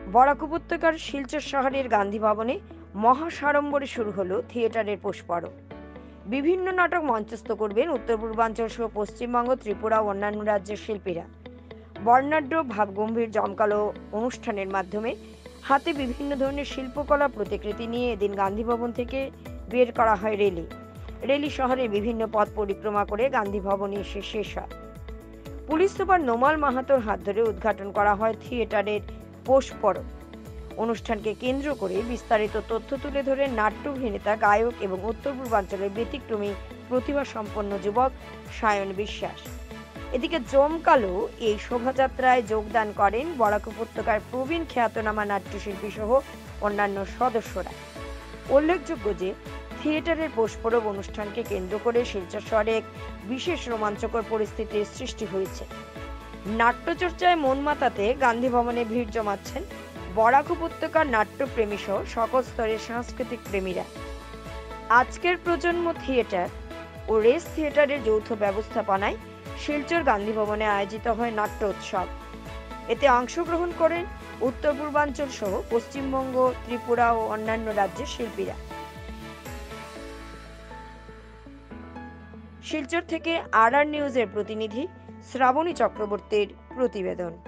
বরাক উপত্যকার শিলচর শহরের গান্ধী ভবনে মহাসাড়ম্বরে শুরু হলো থিয়েটারের পৌষ পরব। বিভিন্ন নাটক মঞ্চস্থ করবেন উত্তর পূর্বাঞ্চল সহ পশ্চিমবঙ্গ, ত্রিপুরা ও অন্যান্য রাজ্যের শিল্পীরা। বর্ণাঢ্য ভাবগম্ভীর জমকালো অনুষ্ঠানের মাধ্যমে হাতে বিভিন্ন ধরনের শিল্পকলা প্রতিকৃতি নিয়ে এদিন গান্ধী ভবন থেকে বের করা হয় রেলি। রেলি শহরের বিভিন্ন পথ পরিক্রমা করে গান্ধী ভবনে এসে শেষ হয়। পুলিশ সুপার নোমাল মাহাতোর হাত ধরে উদ্ঘাটন করা হয় থিয়েটারের পৌষ পরব। অনুষ্ঠানকে কেন্দ্র করে বিস্তারিত তথ্য তুলে ধরে নাট্য অভিনেতা, গায়ক এবং উত্তর পূর্বাঞ্চলের ব্যতিক্রমী প্রতিভা সম্পন্ন যুবক সায়ন বিশ্বাস। এদিকে জমকালো এই শোভাযাত্রায় যোগদান করেন বরাক উপত্যকার প্রবীণ খ্যাতনামা নাট্যশিল্পী সহ অন্যান্য সদস্যরা। উল্লেখযোগ্য যে থিয়েটারের পৌষ পরব অনুষ্ঠানকে কেন্দ্র করে শিলচর শহরে এক বিশেষ রোমাঞ্চকর পরিস্থিতির সৃষ্টি হয়েছে। নাট্যচর্চায় মন মাতাতে গান্ধী ভবনে ভিড় জমাচ্ছেন বরাক উপত্যকার নাট্যপ্রেমী সহ সকল স্তরের সাংস্কৃতিক প্রেমীরা। আজকের প্রজন্ম থিয়েটার ও রেস থিয়েটারের যৌথ ব্যবস্থাপনায় শিলচর গান্ধী ভবনে আয়োজিত হয় নাট্য উৎসব। এতে অংশগ্রহণ করেন উত্তর পূর্বাঞ্চল সহ পশ্চিমবঙ্গ, ত্রিপুরা ও অন্যান্য রাজ্যের শিল্পীরা। শিলচর থেকে আর নিউজের প্রতিনিধি শ্রাবণী চক্রবর্তীর প্রতিবেদন।